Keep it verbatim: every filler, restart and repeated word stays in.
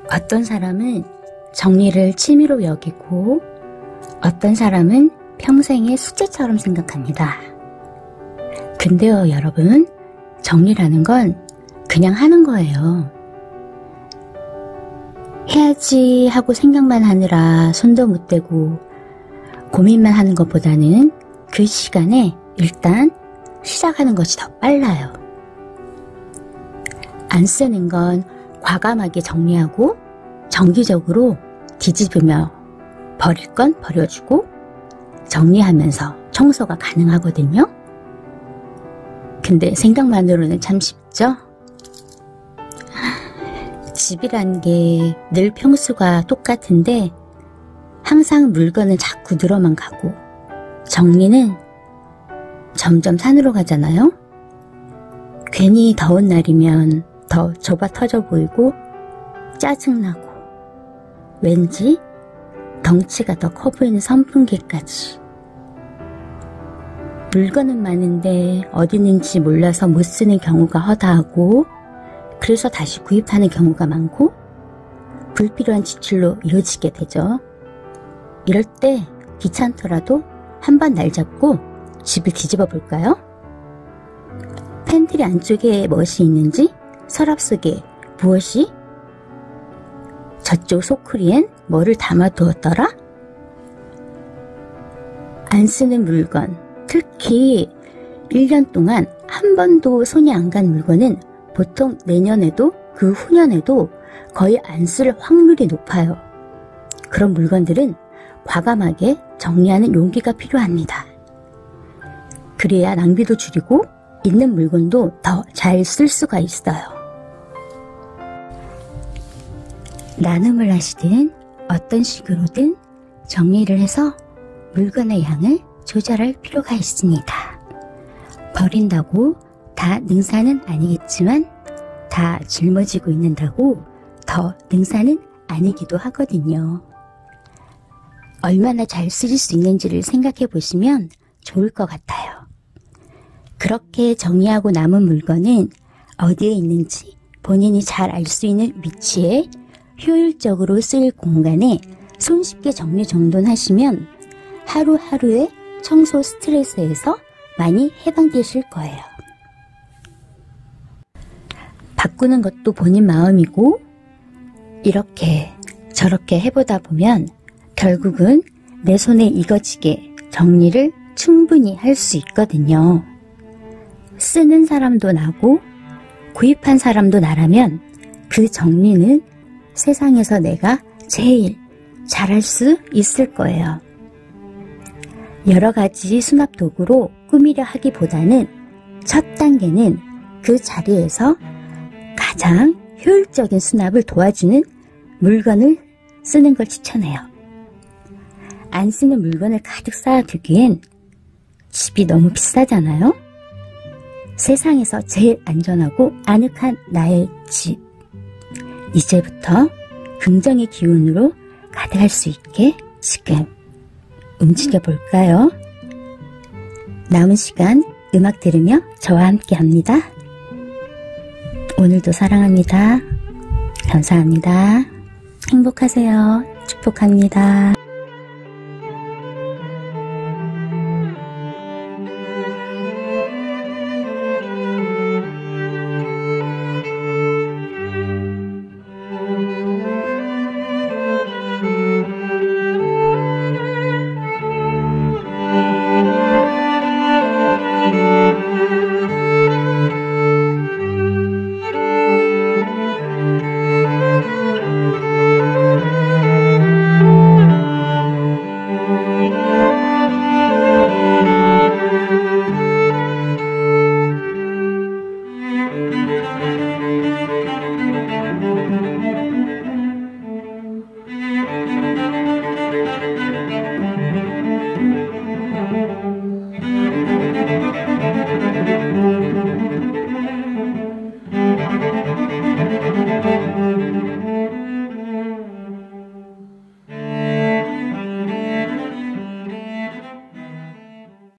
어떤 사람은 정리를 취미로 여기고 어떤 사람은 평생의 숙제처럼 생각합니다. 근데요, 여러분, 정리라는 건 그냥 하는 거예요. 해야지 하고 생각만 하느라 손도 못 대고 고민만 하는 것보다는 그 시간에 일단 시작하는 것이 더 빨라요. 안 쓰는 건 과감하게 정리하고 정기적으로 뒤집으며 버릴 건 버려주고 정리하면서 청소가 가능하거든요. 근데 생각만으로는 참 쉽죠? 집이란 게 늘 평수가 똑같은데 항상 물건은 자꾸 늘어만 가고 정리는 점점 산으로 가잖아요. 괜히 더운 날이면 더 좁아 터져 보이고 짜증나고 왠지 덩치가 더 커 보이는 선풍기까지. 물건은 많은데 어디 있는지 몰라서 못 쓰는 경우가 허다하고 그래서 다시 구입하는 경우가 많고 불필요한 지출로 이어지게 되죠. 이럴 때 귀찮더라도 한번 날 잡고 집을 뒤집어 볼까요? 팬트리 안쪽에 무엇이 있는지, 서랍 속에 무엇이, 저쪽 소쿠리엔 뭐를 담아두었더라? 안 쓰는 물건, 특히 일 년 동안 한 번도 손이 안 간 물건은 보통 내년에도 그 후년에도 거의 안 쓸 확률이 높아요. 그런 물건들은 과감하게 정리하는 용기가 필요합니다. 그래야 낭비도 줄이고 있는 물건도 더 잘 쓸 수가 있어요. 나눔을 하시든 어떤 식으로든 정리를 해서 물건의 양을 조절할 필요가 있습니다. 버린다고 다 능사는 아니겠지만 다 짊어지고 있는다고 더 능사는 아니기도 하거든요. 얼마나 잘 쓰일 수 있는지를 생각해 보시면 좋을 것 같아요. 그렇게 정리하고 남은 물건은 어디에 있는지 본인이 잘 알 수 있는 위치에 효율적으로 쓸 공간에 손쉽게 정리정돈하시면 하루하루의 청소 스트레스에서 많이 해방되실 거예요. 바꾸는 것도 본인 마음이고 이렇게 저렇게 해보다 보면 결국은 내 손에 익어지게 정리를 충분히 할 수 있거든요. 쓰는 사람도 나고 구입한 사람도 나라면 그 정리는 세상에서 내가 제일 잘할 수 있을 거예요. 여러 가지 수납 도구로 꾸미려 하기보다는 첫 단계는 그 자리에서 가장 효율적인 수납을 도와주는 물건을 쓰는 걸 추천해요. 안 쓰는 물건을 가득 쌓아두기엔 집이 너무 비싸잖아요? 세상에서 제일 안전하고 아늑한 나의 집. 이제부터 긍정의 기운으로 가득할 수 있게 지금 움직여 볼까요? 남은 시간 음악 들으며 저와 함께 합니다. 오늘도 사랑합니다. 감사합니다. 행복하세요. 축복합니다.